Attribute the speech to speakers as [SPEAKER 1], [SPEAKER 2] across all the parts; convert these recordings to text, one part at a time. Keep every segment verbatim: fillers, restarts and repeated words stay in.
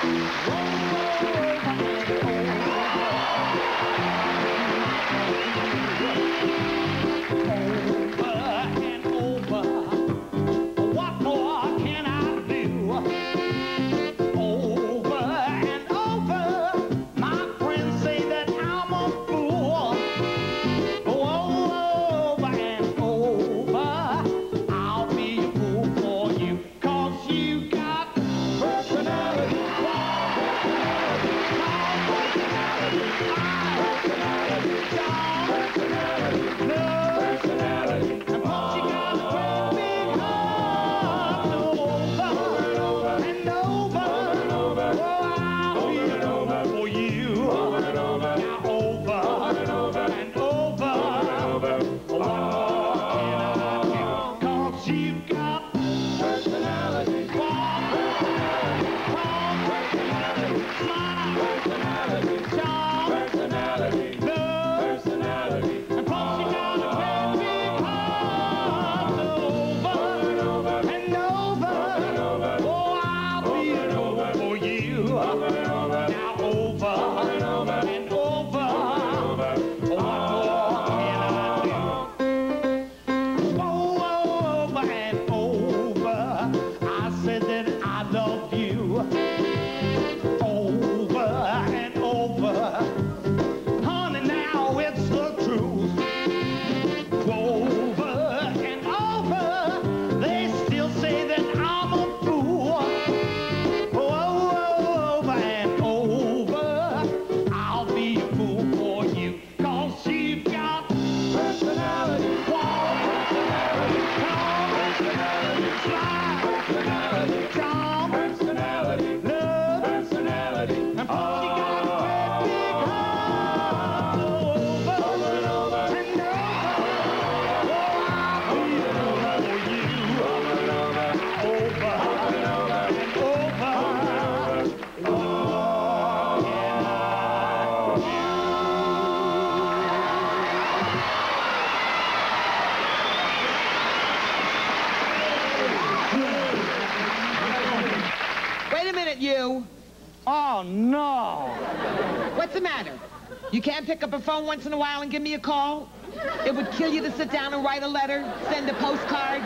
[SPEAKER 1] You.
[SPEAKER 2] Oh, no.
[SPEAKER 1] What's the matter? You can't pick up a phone once in a while and give me a call? It would kill you to sit down and write a letter, send a postcard?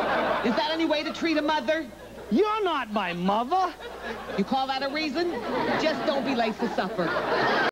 [SPEAKER 1] Is that any way to treat a mother?
[SPEAKER 2] You're not my mother.
[SPEAKER 1] You call that a reason? Just don't be late for supper.